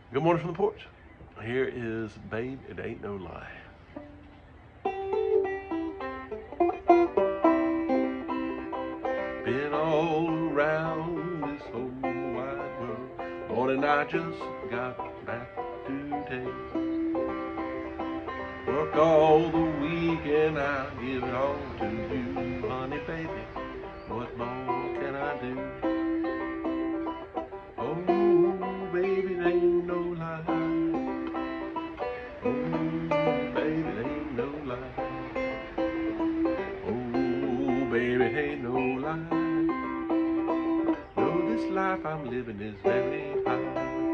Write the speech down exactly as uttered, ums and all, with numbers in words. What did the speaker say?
Good morning from the porch. Here is Babe, It Ain't No Lie. Been all around this whole wide world, Lord, and I just got back today. Work all the week and I give it all to you, honey baby. What more can I do? Oh, baby, it ain't no lie. Oh, baby, it ain't no lie. Oh, baby, it ain't no lie. No, this life I'm living is very high.